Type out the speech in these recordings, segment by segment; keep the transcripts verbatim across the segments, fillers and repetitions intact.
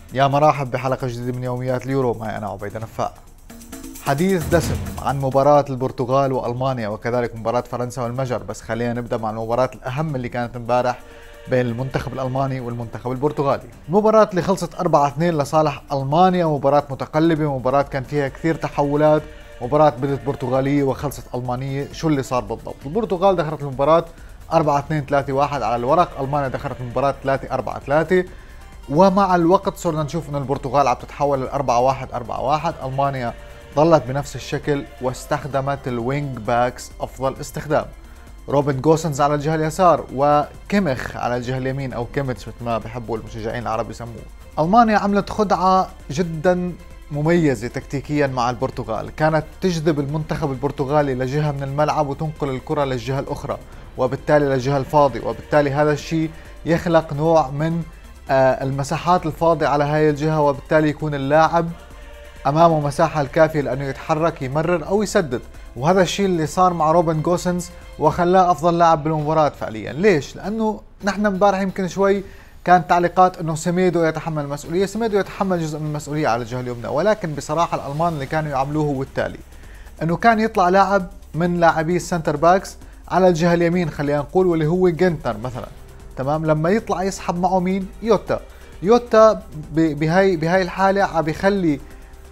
يا مرحب بحلقة جديدة من يوميات اليورو، معي أنا عبيد نفاع. حديث دسم عن مباراة البرتغال وألمانيا وكذلك مباراة فرنسا والمجر، بس خلينا نبدأ مع المباراة الأهم اللي كانت امبارح بين المنتخب الألماني والمنتخب البرتغالي. المباراة اللي خلصت أربعة اثنين لصالح ألمانيا، مباراة متقلبة، مباراة كان فيها كثير تحولات، مباراة بدت برتغالية وخلصت ألمانية. شو اللي صار بالضبط؟ البرتغال دخلت المباراة أربعة اثنين ثلاثة واحد على الورق، ألمانيا دخلت المباراة ثلاثة أربعة ثلاثة، ومع الوقت صرنا نشوف انه البرتغال عم تتحول ل أربعة واحد أربعة واحد. المانيا ظلت بنفس الشكل واستخدمت الوينج باكس افضل استخدام، روبن جوسنز على الجهه اليسار وكيميخ على الجهه اليمين، او كيميتش مثل ما بحبوا المشجعين العرب يسموه. المانيا عملت خدعه جدا مميزه تكتيكيا مع البرتغال، كانت تجذب المنتخب البرتغالي لجهه من الملعب وتنقل الكره للجهه الاخرى، وبالتالي للجهه الفاضيه، وبالتالي هذا الشيء يخلق نوع من المساحات الفاضية على هاي الجهة، وبالتالي يكون اللاعب أمامه مساحة الكافية لأنه يتحرك يمرر أو يسدد. وهذا الشيء اللي صار مع روبن جوسنز وخلاه أفضل لاعب بالمباراة فعليا. ليش؟ لأنه نحن امبارح يمكن شوي كانت تعليقات أنه سيميدو يتحمل المسؤولية، سيميدو يتحمل جزء من المسؤولية على الجهة اليمنى، ولكن بصراحة الألمان اللي كانوا يعملوه هو التالي: أنه كان يطلع لاعب من لاعبي السنتر باكس على الجهة اليمين خلينا نقول، واللي هو جنتر مثلا، تمام، لما يطلع يسحب معه مين؟ يوتا. يوتا بهاي بهاي الحاله عم بيخلي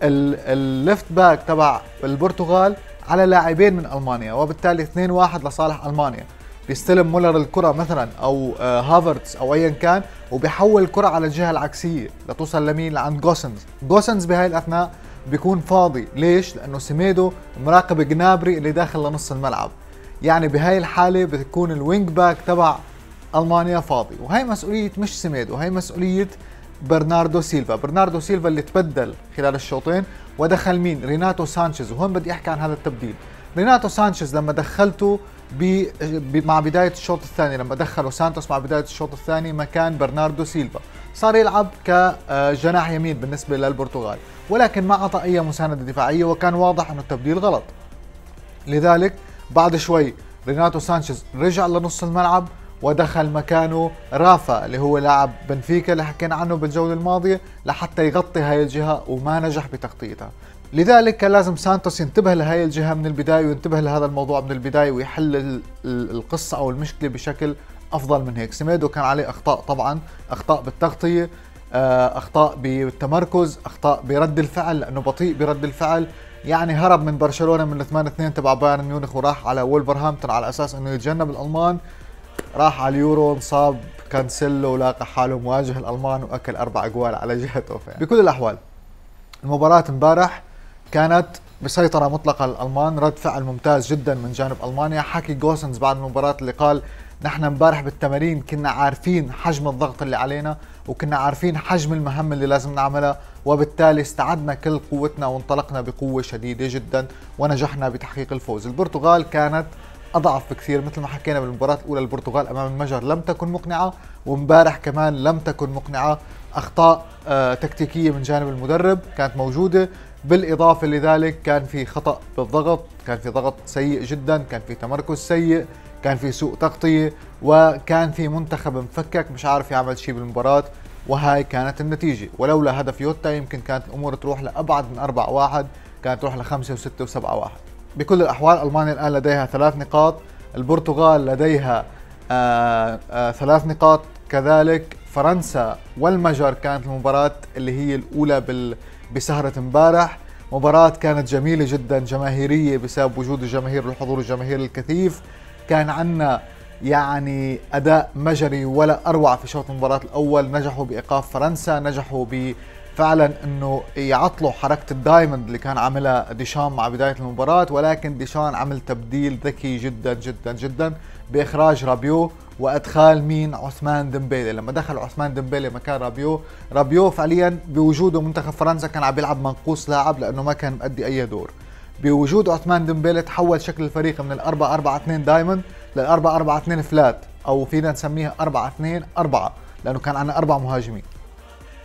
الليفت باك تبع البرتغال على لاعبين من المانيا، وبالتالي اثنين واحد لصالح المانيا. بيستلم مولر الكره مثلا او هافرتس او ايا كان، وبيحول الكره على الجهه العكسيه لتوصل لمين؟ لعند جوسنز. جوسنز بهاي الاثناء بيكون فاضي. ليش؟ لانه سيميدو مراقب جنابري اللي داخل لنص الملعب. يعني بهاي الحاله بتكون الوينج باك تبع ألمانيا فاضي، وهي مسؤولية مش سيميدو، هي مسؤولية برناردو سيلفا. برناردو سيلفا اللي تبدل خلال الشوطين ودخل مين؟ ريناتو سانشيز. وهون بدي أحكي عن هذا التبديل. ريناتو سانشيز لما دخلته ب... ب... مع بداية الشوط الثاني، لما دخلوا سانتوس مع بداية الشوط الثاني مكان برناردو سيلفا، صار يلعب كجناح يمين بالنسبة للبرتغال، ولكن ما أعطى أي مساندة دفاعية، وكان واضح أنه التبديل غلط. لذلك بعد شوي ريناتو سانشيز رجع لنص الملعب ودخل مكانه رافا اللي هو لاعب بنفيكا اللي حكينا عنه بالجولة الماضية، لحتى يغطي هاي الجهة وما نجح بتغطيتها. لذلك كان لازم سانتوس ينتبه لهاي الجهة من البداية، وينتبه لهذا الموضوع من البداية، ويحل القصة أو المشكلة بشكل أفضل من هيك. سيميدو كان عليه أخطاء طبعا، أخطاء بالتغطية، أخطاء بالتمركز، أخطاء برد الفعل لأنه بطيء برد الفعل. يعني هرب من برشلونة من ثمانية اثنين تبع بايرن ميونخ وراح على وولفرهامبتون على أساس أنه يتجنب الألمان، راح على اليورو انصاب كانسيلو ولاقى حاله مواجه الألمان وأكل أربع أجوال على جهته. بكل الأحوال المباراة امبارح كانت بسيطرة مطلقة للألمان، رد فعل ممتاز جدا من جانب ألمانيا. حكي جوسنز بعد المباراة اللي قال: نحن امبارح بالتمارين كنا عارفين حجم الضغط اللي علينا، وكنا عارفين حجم المهمة اللي لازم نعملها، وبالتالي استعدنا كل قوتنا وانطلقنا بقوة شديدة جدا ونجحنا بتحقيق الفوز. البرتغال كانت أضعف بكثير، مثل ما حكينا بالمباراة الأولى البرتغال أمام المجر لم تكن مقنعة، وامبارح كمان لم تكن مقنعة. أخطاء آه تكتيكية من جانب المدرب كانت موجودة، بالإضافة لذلك كان في خطأ بالضغط، كان في ضغط سيء جدا، كان في تمركز سيء، كان في سوء تغطية، وكان في منتخب مفكك مش عارف يعمل شيء بالمباراة. وهاي كانت النتيجة، ولولا هدف يوتا يمكن كانت الأمور تروح لأبعد من أربعة واحد، كانت تروح لخمسة وستة وسبعة واحد. بكل الأحوال ألمانيا الآن لديها ثلاث نقاط، البرتغال لديها آآ آآ ثلاث نقاط كذلك. فرنسا والمجر كانت المباراة اللي هي الأولى بال بسهرة امبارح. مباراة كانت جميلة جدا، جماهيرية بسبب وجود الجماهير والحضور الجماهيري الكثيف. كان عندنا يعني أداء مجري ولا أروع في شوط المباراة الأول. نجحوا بإيقاف فرنسا، نجحوا ب فعلا انه يعطلوا حركة الدايموند اللي كان عاملها ديشان مع بداية المباراة، ولكن ديشان عمل تبديل ذكي جدا جدا جدا باخراج رابيو وادخال مين؟ عثمان ديمبيلي. لما دخل عثمان ديمبيلي مكان رابيو، رابيو فعليا بوجوده منتخب فرنسا كان عم بيلعب منقوص لاعب لانه ما كان مؤدي اي دور. بوجود عثمان ديمبيلي تحول شكل الفريق من الأربعة أربعة اثنين دايموند للأربعة أربعة اثنين فلات، او فينا نسميها أربعة اثنين أربعة لانه كان عندنا اربع مهاجمين.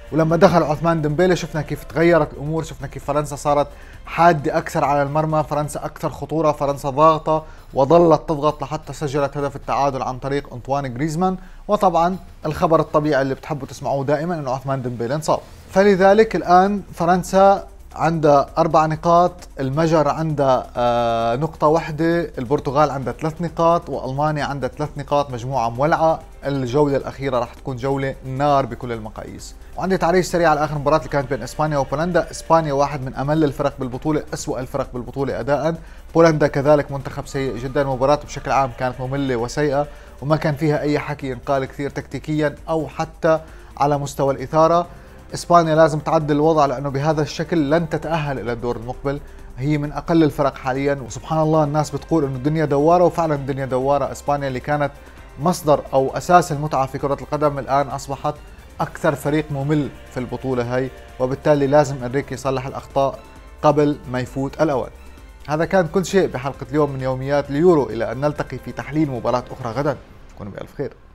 ولما دخل عثمان ديمبélé شفنا كيف تغيرت الامور، شفنا كيف فرنسا صارت حاده اكثر على المرمى، فرنسا اكثر خطوره، فرنسا ضاغطه وظلت تضغط لحتى سجلت هدف التعادل عن طريق انطوان غريزمان. وطبعا الخبر الطبيعي اللي بتحبوا تسمعوه دائما انه عثمان ديمبélé انصاب. فلذلك الان فرنسا عندها أربع نقاط، المجر عندها آه نقطة واحدة، البرتغال عندها ثلاث نقاط، وألمانيا عندها ثلاث نقاط. مجموعة مولعة، الجولة الأخيرة راح تكون جولة نار بكل المقاييس. وعندي تعريج سريع على آخر مباراة اللي كانت بين إسبانيا وبولندا. إسبانيا واحد من أمل الفرق بالبطولة، أسوأ الفرق بالبطولة أداء. بولندا كذلك منتخب سيء جدا. المباراة بشكل عام كانت مملة وسيئة وما كان فيها أي حكي ينقال كثير تكتيكيا أو حتى على مستوى الإثارة. إسبانيا لازم تعدل الوضع لأنه بهذا الشكل لن تتأهل إلى الدور المقبل. هي من أقل الفرق حاليا، وسبحان الله الناس بتقول إنه الدنيا دوارة، وفعلا الدنيا دوارة. إسبانيا اللي كانت مصدر أو أساس المتعة في كرة القدم الآن أصبحت أكثر فريق ممل في البطولة هاي، وبالتالي لازم إنريكي يصلح الأخطاء قبل ما يفوت الأوان. هذا كان كل شيء بحلقة اليوم من يوميات اليورو، إلى أن نلتقي في تحليل مباراة أخرى غدا. كونوا بألف خير.